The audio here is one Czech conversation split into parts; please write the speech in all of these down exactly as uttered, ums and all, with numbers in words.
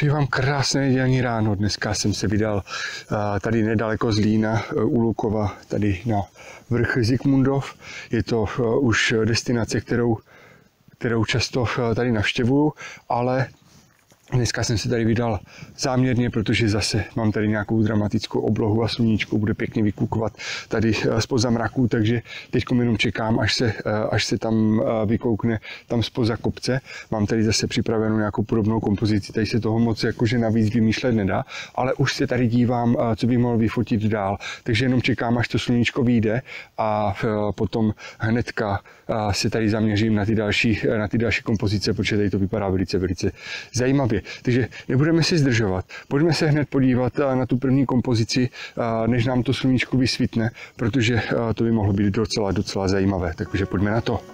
Přeji vám krásné nedělní ráno. Dneska jsem se vydal tady nedaleko z Lína u Lukova, tady na vrch Zikmundov. Je to už destinace, kterou, kterou často tady navštěvuju, ale dneska jsem se tady vydal záměrně, protože zase mám tady nějakou dramatickou oblohu a sluníčko bude pěkně vykukovat tady zpoza mraků, takže teď jenom čekám, až se, až se tam vykoukne tam spoza kopce. Mám tady zase připravenou nějakou podobnou kompozici, tady se toho moc jakože navíc vymýšlet nedá, ale už se tady dívám, co bych mohl vyfotit dál, takže jenom čekám, až to sluníčko vyjde a potom hnedka se tady zaměřím na ty další, na ty další kompozice, protože tady to vypadá velice, velice zajímavě. Takže nebudeme si zdržovat. Pojďme se hned podívat na tu první kompozici, než nám to sluníčko vysvítne, protože to by mohlo být docela, docela zajímavé. Takže pojďme na to.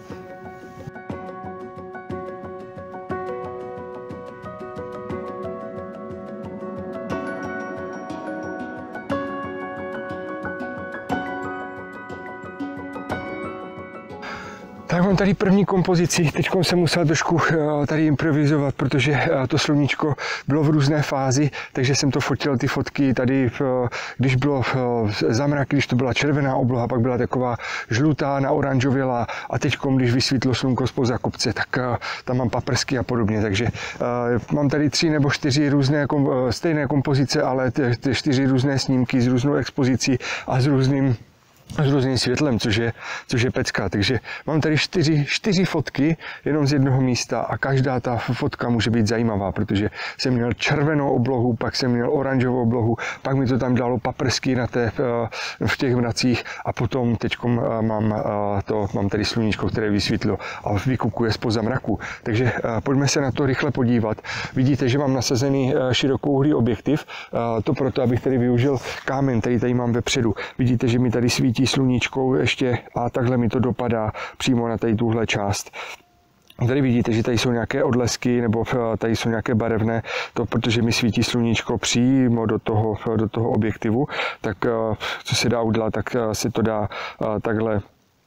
Tak mám tady první kompozici, teď jsem musel trošku tady improvizovat, protože to sluníčko bylo v různé fázi, takže jsem to fotil ty fotky tady, když bylo zamrak, když to byla červená obloha, pak byla taková žlutá, naoranžovělá a teď, když vysvítlo slunko zpoza kopce, tak tam mám paprsky a podobně, takže mám tady tři nebo čtyři různé stejné kompozice, ale ty čtyři různé snímky s různou expozicí a s různým s různým světlem, což je, což je pecka. Takže mám tady čtyři, čtyři fotky jenom z jednoho místa a každá ta fotka může být zajímavá, protože jsem měl červenou oblohu, pak jsem měl oranžovou oblohu, pak mi to tam dalo paprsky na té, v těch mracích a potom teď mám, to, mám tady sluníčko, které vysvětlilo a vykukuje zpoza mraku. Takže pojďme se na to rychle podívat. Vidíte, že mám nasazený širokouhlý objektiv, to proto, abych tady využil kámen, který tady mám vepředu. Vidíte, že mi tady svítí sluníčkou ještě a takhle mi to dopadá přímo na tady tuhle část. Tady vidíte, že tady jsou nějaké odlesky nebo tady jsou nějaké barevné, to protože mi svítí sluníčko přímo do toho, do toho objektivu, tak co se dá udělat, tak se to dá takhle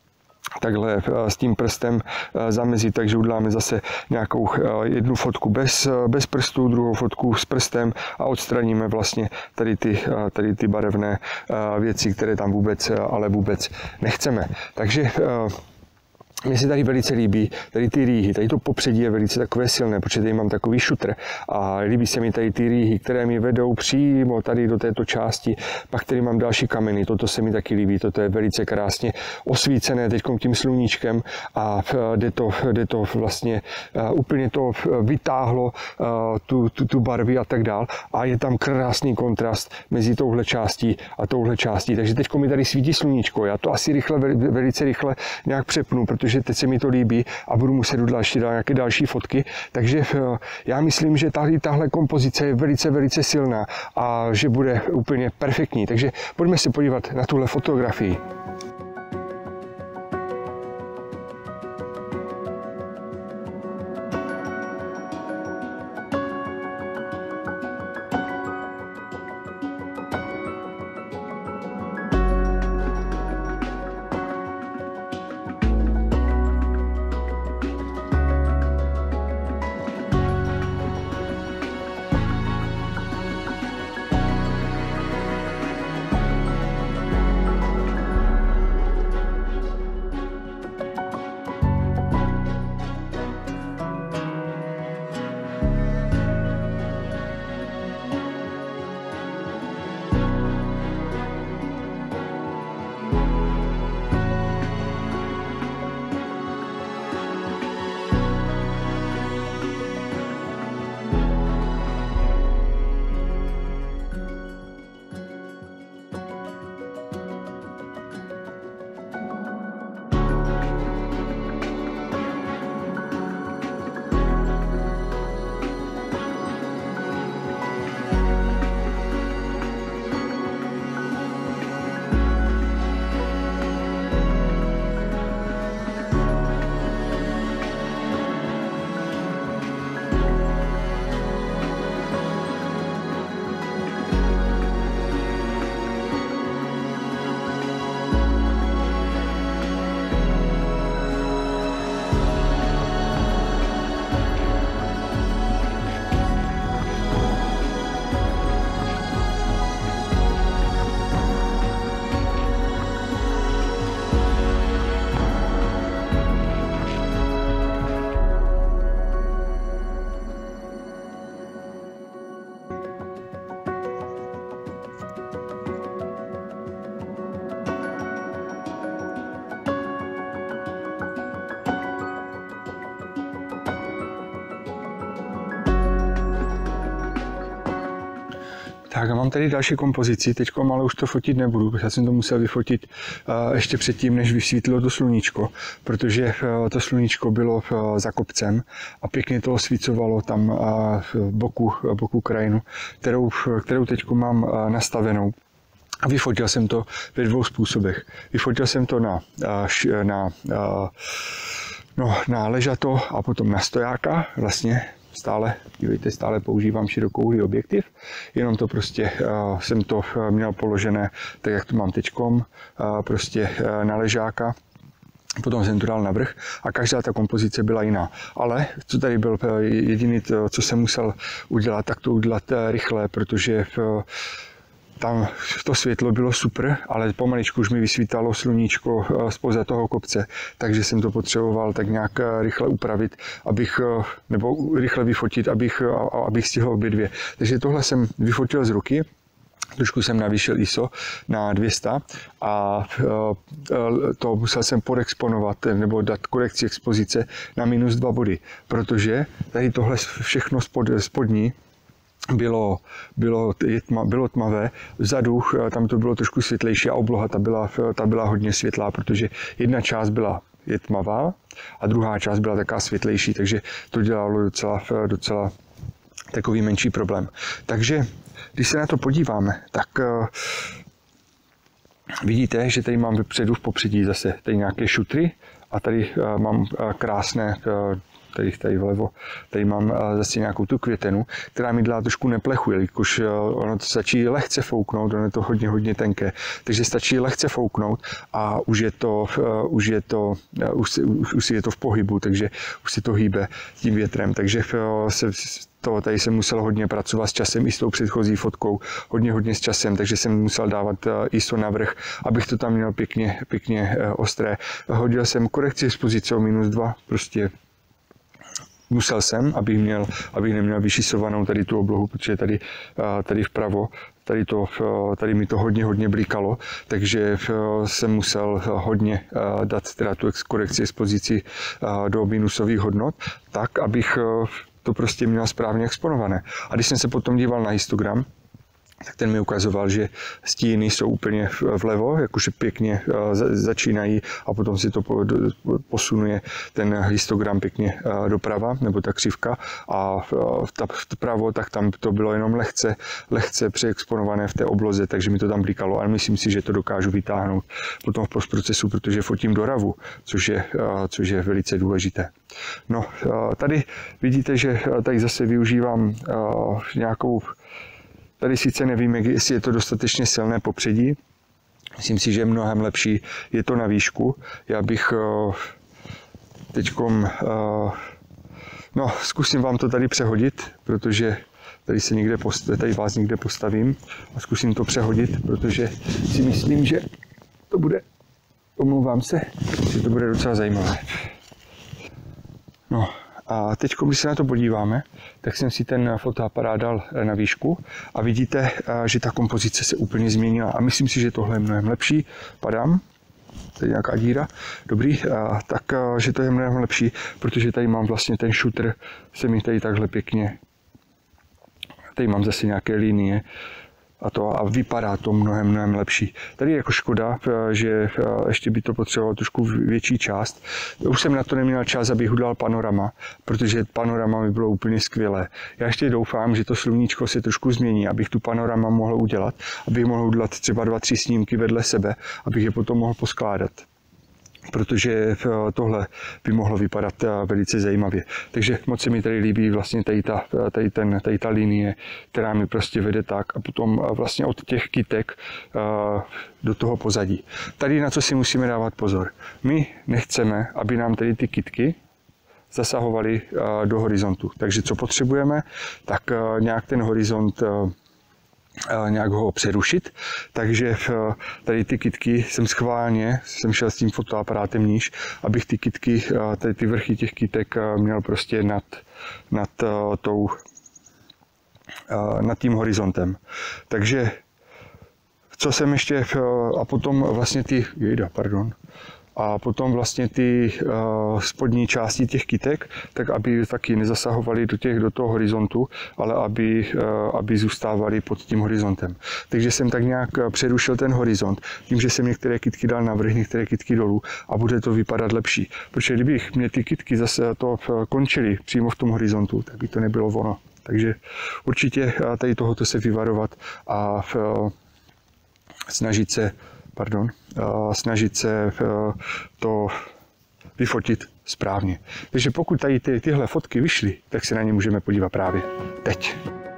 takhle s tím prstem zamezit, takže uděláme zase nějakou jednu fotku bez, bez prstů, druhou fotku s prstem a odstraníme vlastně tady ty, tady ty barevné věci, které tam vůbec, ale vůbec nechceme. Takže mně se tady velice líbí tady ty rýhy, tady to popředí je velice takové silné, protože tady mám takový šutr a líbí se mi tady ty rýhy, které mi vedou přímo tady do této části, pak tady mám další kameny, toto se mi taky líbí, toto je velice krásně osvícené teď tím sluníčkem a jde to, jde to vlastně, úplně to vytáhlo tu, tu, tu barvy a tak dál a je tam krásný kontrast mezi touhle částí a touhle částí, takže teď mi tady svítí sluníčko, já to asi rychle, velice rychle nějak přepnu, protože že teď se mi to líbí a budu muset udělat ještě nějaké další fotky. Takže já myslím, že tady tahle kompozice je velice, velice silná a že bude úplně perfektní. Takže pojďme se podívat na tuhle fotografii. Tak a mám tady další kompozici, teď ale už to fotit nebudu, protože já jsem to musel vyfotit uh, ještě předtím, než vysvítilo to sluníčko, protože uh, to sluníčko bylo uh, za kopcem a pěkně to osvícovalo tam uh, v boku, uh, boku krajinu, kterou, kterou teď mám uh, nastavenou. A vyfotil jsem to ve dvou způsobech. Vyfotil jsem to na, uh, na, uh, no, na ležato a potom na stojáka, vlastně. Stále, dívejte, stále používám širokouhlý objektiv, jenom to prostě uh, jsem to měl položené tak, jak to mám teďkom, uh, prostě uh, na ležáka. Potom jsem to dal na vrch a každá ta kompozice byla jiná. Ale co tady byl jediný, to, co jsem musel udělat, tak to udělat rychle, protože uh, tam to světlo bylo super, ale pomaličku už mi vysvítalo sluníčko zpoza toho kopce, takže jsem to potřeboval tak nějak rychle upravit, abych, nebo rychle vyfotit, abych, abych stihl obě dvě. Takže tohle jsem vyfotil z ruky. Trošku jsem navýšil I S O na dvě stě a to musel jsem podexponovat nebo dát korekci expozice na minus dva body, protože tady tohle všechno spod, spodní Bylo, bylo, tma, bylo tmavé, vzadu tam to bylo trošku světlejší a obloha ta byla, ta byla hodně světlá, protože jedna část byla je tmavá a druhá část byla taká světlejší, takže to dělalo docela, docela takový menší problém. Takže když se na to podíváme, tak uh, vidíte, že tady mám vepředu v popředí zase tady nějaké šutry a tady uh, mám uh, krásné uh, Tady, tady vlevo, tady mám zase nějakou tu květenu, která mi dělá trošku neplechu, jelikož ono to stačí lehce fouknout, ono je to hodně, hodně tenké, takže stačí lehce fouknout a už je to, už je to, už, už, už je to v pohybu, takže už si to hýbe tím větrem, takže se to tady jsem musel hodně pracovat s časem i s tou předchozí fotkou, hodně, hodně s časem, takže jsem musel dávat I S O na vrch, abych to tam měl pěkně, pěkně ostré. Hodil jsem korekci expozice o minus dva, prostě musel jsem, abych, měl, abych neměl vyšisovanou tady tu oblohu, protože tady, tady vpravo, tady, to, tady mi to hodně, hodně blikalo, takže jsem musel hodně dát teda tu korekci expozici do minusových hodnot, tak, abych to prostě měl správně exponované. A když jsem se potom díval na histogram, tak ten mi ukazoval, že stíny jsou úplně vlevo, jakože pěkně začínají a potom si to posunuje ten histogram pěkně doprava, nebo ta křivka a vpravo, tak tam to bylo jenom lehce, lehce přeexponované v té obloze, takže mi to tam blikalo, ale myslím si, že to dokážu vytáhnout potom v postprocesu, protože fotím do ravu, což je, což je velice důležité. No, tady vidíte, že tady zase využívám nějakou. Tady sice nevím, jestli je to dostatečně silné popředí. Myslím si, že je mnohem lepší. Je to na výšku. Já bych teďkom, no, zkusím vám to tady přehodit, protože tady se někde postavím, tady vás někde postavím a zkusím to přehodit, protože si myslím, že to bude, omlouvám se, že to bude docela zajímavé. No. A teď, když se na to podíváme, tak jsem si ten fotoaparát dal na výšku a vidíte, že ta kompozice se úplně změnila. A myslím si, že tohle je mnohem lepší. Padám, tady nějaká díra, dobrý, a tak, že to je mnohem lepší, protože tady mám vlastně ten shooter, se mi tady takhle pěkně, tady mám zase nějaké linie, a to a vypadá to mnohem, mnohem lepší. Tady je jako škoda, že ještě by to potřebovalo trošku větší část. Už jsem na to neměl čas, abych udělal panorama, protože panorama by bylo úplně skvělé. Já ještě doufám, že to sluníčko se trošku změní, abych tu panorama mohl udělat, abych mohl udělat třeba dva, tři snímky vedle sebe, abych je potom mohl poskládat. Protože tohle by mohlo vypadat velice zajímavě. Takže moc se mi tady líbí vlastně tady ta, tady ten, tady ta linie, která mi prostě vede tak a potom vlastně od těch kytek do toho pozadí. Tady na co si musíme dávat pozor. My nechceme, aby nám tady ty kytky zasahovaly do horizontu. Takže co potřebujeme, tak nějak ten horizont nějak ho přerušit, takže tady ty kytky jsem schválně, jsem šel s tím fotoaparátem níž, abych ty kytky, tady ty vrchy těch kytek měl prostě nad, nad, tou, nad tím horizontem. Takže co jsem ještě, a potom vlastně ty, jejda, pardon, a potom vlastně ty uh, spodní části těch kytek, tak aby taky nezasahovaly do, těch, do toho horizontu, ale aby, uh, aby zůstávaly pod tím horizontem. Takže jsem tak nějak přerušil ten horizont, tím, že jsem některé kytky dal navrch, některé kytky dolů a bude to vypadat lepší. Protože kdybych mě ty kytky zase to končily přímo v tom horizontu, tak by to nebylo ono. Takže určitě tady tohoto se vyvarovat a uh, snažit se Pardon, snažit se to vyfotit správně. Takže pokud tady ty, tyhle fotky vyšly, tak se na ně můžeme podívat právě teď.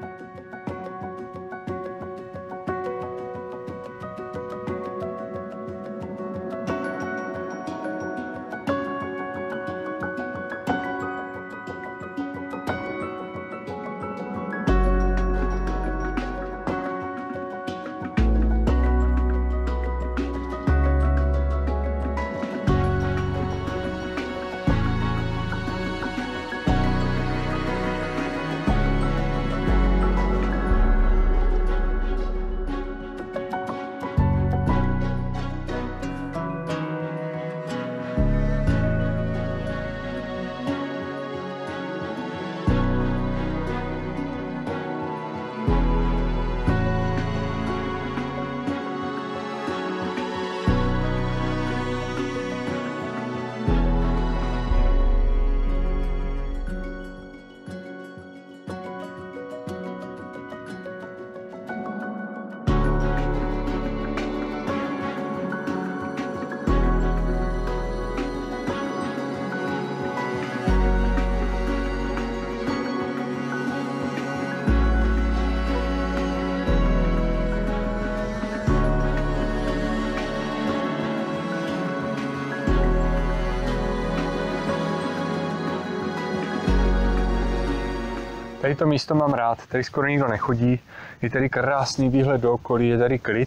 Tady to místo mám rád, tady skoro nikdo nechodí, je tady krásný výhled do okolí, je tady klid.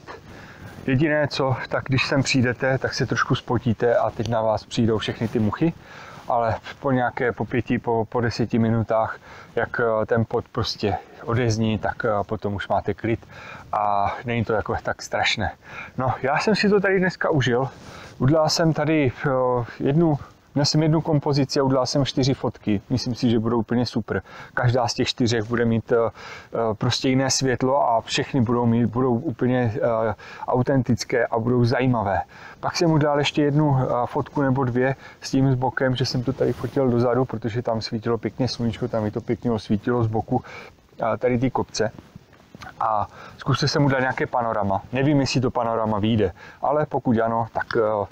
Jediné co, tak když sem přijdete, tak se trošku spotíte a teď na vás přijdou všechny ty muchy, ale po nějaké, po pěti, po, po deseti minutách, jak ten pot prostě odezní, tak potom už máte klid a není to jako tak strašné. No, já jsem si to tady dneska užil, udělal jsem tady jednu Měl jsem jednu kompozici a udělal jsem čtyři fotky. Myslím si, že budou úplně super. Každá z těch čtyřek bude mít uh, prostě jiné světlo a všechny budou, mít, budou úplně uh, autentické a budou zajímavé. Pak jsem udělal ještě jednu uh, fotku nebo dvě s tím s bokem, že jsem to tady fotil dozadu, protože tam svítilo pěkně sluníčko, tam mi to pěkně osvítilo z boku uh, tady ty kopce. A zkusil jsem udělat nějaké panorama. Nevím, jestli to panorama vyjde, ale pokud ano, tak uh,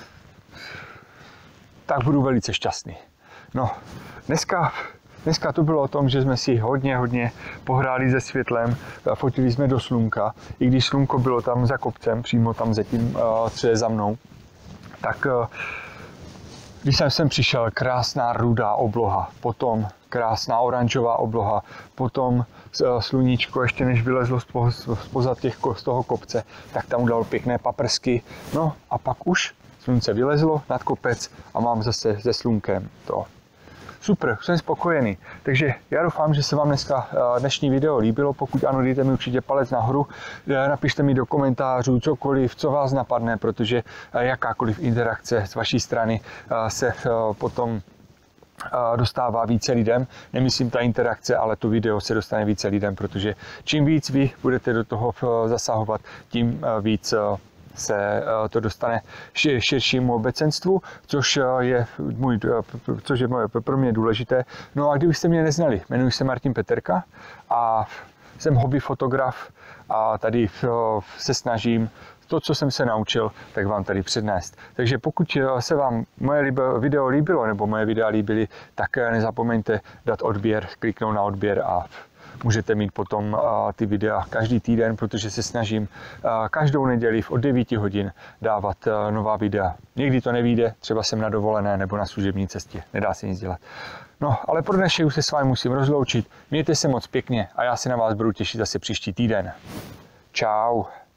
tak budu velice šťastný. No, dneska, dneska to bylo o tom, že jsme si hodně, hodně pohráli se světlem, fotili jsme do slunka, i když slunko bylo tam za kopcem, přímo tam za tím, co je za mnou, tak když jsem sem přišel, krásná rudá obloha, potom krásná oranžová obloha, potom sluníčko, ještě než vylezlo zpoza těch, z toho kopce, tak tam udělalo pěkné paprsky, no a pak už slunce vylezlo nad kopec a mám zase se slunkem to. Super, jsem spokojený. Takže já doufám, že se vám dneska dnešní video líbilo. Pokud ano, dejte mi určitě palec nahoru. Napište mi do komentářů cokoliv, co vás napadne, protože jakákoliv interakce z vaší strany se potom dostává více lidem. Nemyslím ta interakce, ale to video se dostane více lidem, protože čím víc vy budete do toho zasahovat, tím víc se to dostane širšímu obecenstvu, což je, můj, což je pro mě důležité. No a kdybyste mě neznali, jmenuji se Martin Peterka a jsem hobby fotograf a tady se snažím to, co jsem se naučil, tak vám tady přednést. Takže pokud se vám moje video líbilo nebo moje videa líbily, tak nezapomeňte dát odběr, kliknout na odběr a můžete mít potom ty videa každý týden, protože se snažím každou neděli od devíti hodin dávat nová videa. Někdy to nevyjde, třeba jsem na dovolené nebo na služební cestě, nedá se nic dělat. No, ale pro dnešek už se s vámi musím rozloučit. Mějte se moc pěkně a já se na vás budu těšit zase příští týden. Čau.